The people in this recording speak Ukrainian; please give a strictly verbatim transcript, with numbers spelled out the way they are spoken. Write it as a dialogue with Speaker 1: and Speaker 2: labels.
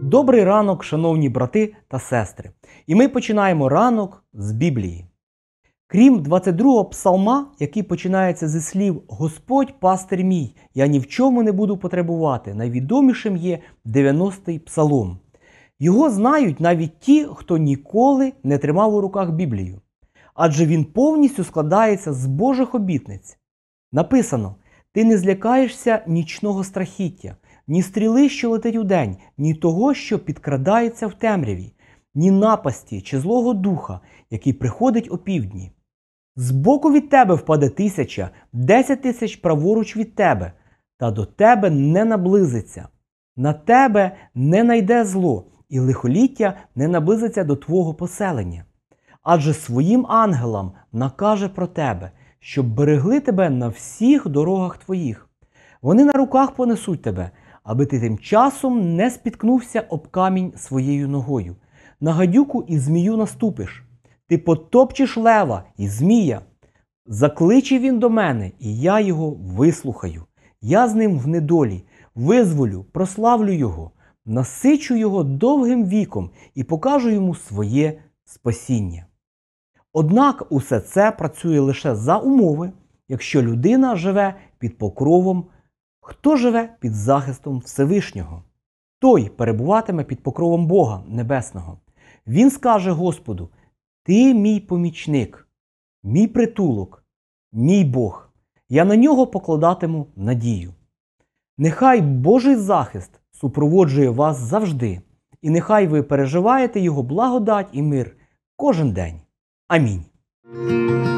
Speaker 1: Добрий ранок, шановні брати та сестри! І ми починаємо ранок з Біблії. Крім двадцять другого псалма, який починається зі слів «Господь пастир мій, я ні в чому не буду потребувати», найвідомішим є дев'яностий псалом. Його знають навіть ті, хто ніколи не тримав у руках Біблію. Адже він повністю складається з Божих обітниць. Написано: «Ти не злякаєшся нічного страхіття, ні стріли, що летить удень, ні того, що підкрадається в темряві, ні напасті чи злого духа, який приходить опівдні. Збоку від тебе впаде тисяча, десять тисяч праворуч від тебе, та до тебе не наблизиться. На тебе не найде зло, і лихоліття не наблизиться до твого поселення. Адже своїм ангелам накаже про тебе, щоб берегли тебе на всіх дорогах твоїх. Вони на руках понесуть тебе, аби ти тим часом не спіткнувся об камінь своєю ногою. На гадюку і змію наступиш. Ти потопчеш лева і змія. Закличе він до мене, і я його вислухаю. Я з ним в недолі, визволю, прославлю його, насичу його довгим віком і покажу йому своє спасіння». Однак усе це працює лише за умови, якщо людина живе під покровом. Хто живе під захистом Всевишнього? Той перебуватиме під покровом Бога Небесного. Він скаже Господу: «Ти мій помічник, мій притулок, мій Бог. Я на нього покладатиму надію». Нехай Божий захист супроводжує вас завжди, і нехай ви переживаєте його благодать і мир кожен день. Амінь.